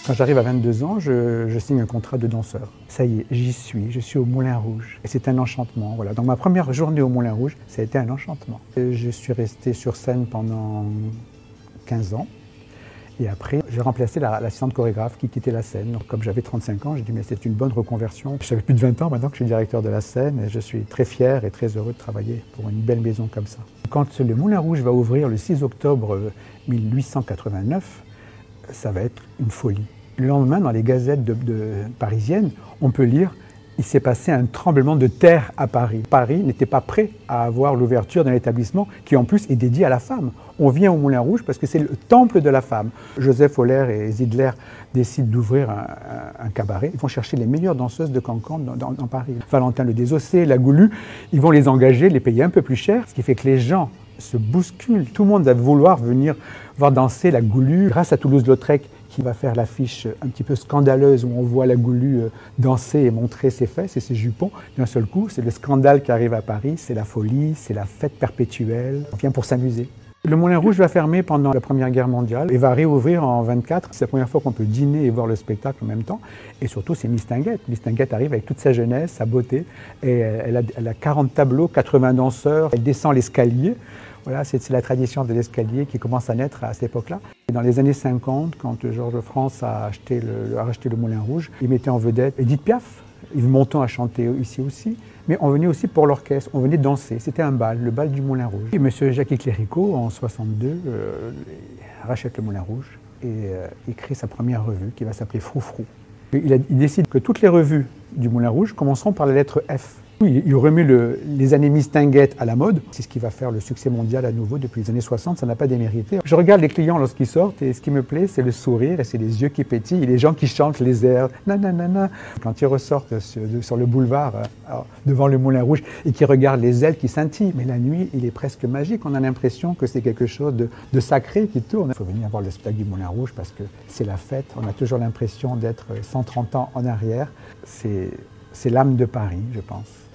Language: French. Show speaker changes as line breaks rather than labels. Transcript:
Quand j'arrive à 22 ans, je signe un contrat de danseur. Ça y est, j'y suis, je suis au Moulin Rouge. Et c'est un enchantement, voilà. Donc ma première journée au Moulin Rouge, ça a été un enchantement. Je suis resté sur scène pendant 15 ans. Et après, j'ai remplacé l'assistante chorégraphe qui quittait la scène. Donc, comme j'avais 35 ans, j'ai dit mais c'est une bonne reconversion. J'avais plus de 20 ans maintenant que je suis directeur de la scène et je suis très fier et très heureux de travailler pour une belle maison comme ça. Quand le Moulin Rouge va ouvrir le 6 octobre 1889, ça va être une folie. Le lendemain, dans les gazettes parisiennes, on peut lire « Il s'est passé un tremblement de terre à Paris ». Paris n'était pas prêt à avoir l'ouverture d'un établissement qui en plus est dédié à la femme. On vient au Moulin Rouge parce que c'est le temple de la femme. Joseph Euler et Zidler décident d'ouvrir un cabaret. Ils vont chercher les meilleures danseuses de cancan dans Paris. Valentin Le Désossé, La Goulue, ils vont les engager, les payer un peu plus cher, ce qui fait que les gens se bousculent. Tout le monde va vouloir venir voir danser La Goulue. Grâce à Toulouse-Lautrec, qui va faire l'affiche un petit peu scandaleuse où on voit La Goulue danser et montrer ses fesses et ses jupons. D'un seul coup, c'est le scandale qui arrive à Paris, c'est la folie, c'est la fête perpétuelle. On vient pour s'amuser. Le Moulin Rouge va fermer pendant la Première Guerre mondiale et va réouvrir en 24. C'est la première fois qu'on peut dîner et voir le spectacle en même temps. Et surtout, c'est Miss Tinguette. Miss Tinguette arrive avec toute sa jeunesse, sa beauté. Et elle a 40 tableaux, 80 danseurs. Elle descend l'escalier. Voilà, c'est la tradition de l'escalier qui commence à naître à cette époque-là. Dans les années 50, quand Georges France a racheté le Moulin Rouge, il mettait en vedette Édith Piaf. Yves Montand a chanté ici aussi. Mais on venait aussi pour l'orchestre, on venait danser. C'était un bal, le bal du Moulin Rouge. Et M. Jackie Cléricault, en 62, rachète le Moulin Rouge et il crée sa première revue qui va s'appeler Froufrou. Il décide que toutes les revues du Moulin Rouge commenceront par la lettre F. Il remet les années Miss Tinguette à la mode. C'est ce qui va faire le succès mondial à nouveau depuis les années 60, ça n'a pas démérité. Je regarde les clients lorsqu'ils sortent et ce qui me plaît, c'est le sourire et c'est les yeux qui pétillent et les gens qui chantent les airs. Nanana. Quand ils ressortent sur le boulevard devant le Moulin Rouge et qu'ils regardent les ailes qui scintillent, mais la nuit, il est presque magique. On a l'impression que c'est quelque chose de sacré qui tourne. Il faut venir voir le spectacle du Moulin Rouge parce que c'est la fête. On a toujours l'impression d'être 130 ans en arrière. C'est l'âme de Paris, je pense.